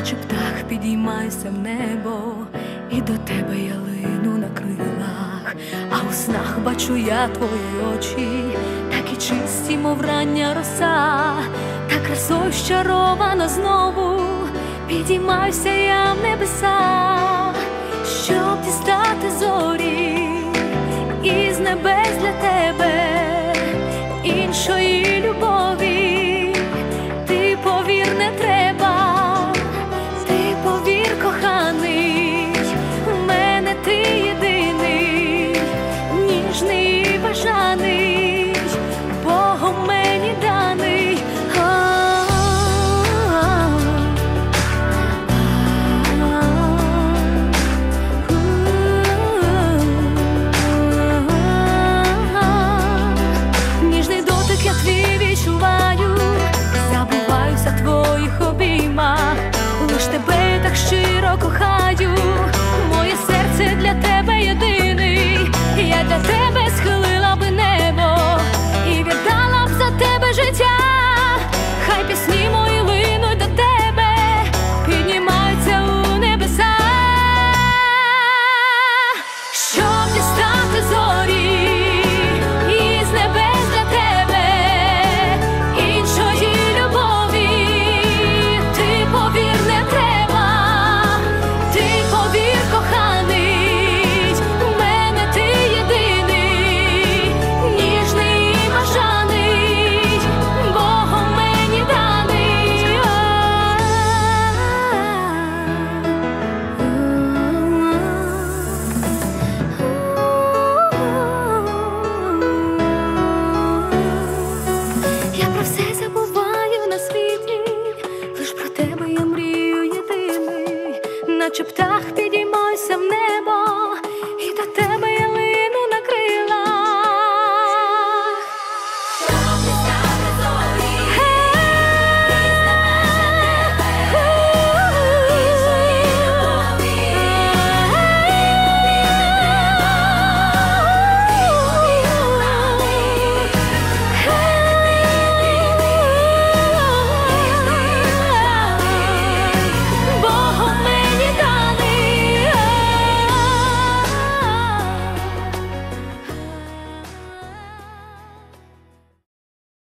наче птах підіймаюся в небо, і до тебе я лину на крилах, а у снах бачу я твої очі, такі чисті, мов рання роса, та красою щарована знову, підіймаюся я в небеса, щоб дістати зорі із небес для тебе, іншої любові, ти повір, не треба, ти повір, коханий, в мене ти єдиний, ніжний і бажаний, Богом мені даний. Ніжний дотик я твій відчуваю, забуваюся в твоїх обіймах, лиш тебе я так щиро кохаю, моє серце для тебе єдиний, я для тебе схилила би небо і віддала б за тебе життя, хай пісні мої линуть до тебе, піднімаються у небеса, щоб дістати зорі із небес для тебе, іншої любові, ти повір, не треба, ти повір, коханий, в мене ти єдиний, ніжний і бажаний, Богом мені даний. Я про все забуваю на світі, лиш про тебе я мрію єдиний, наче птах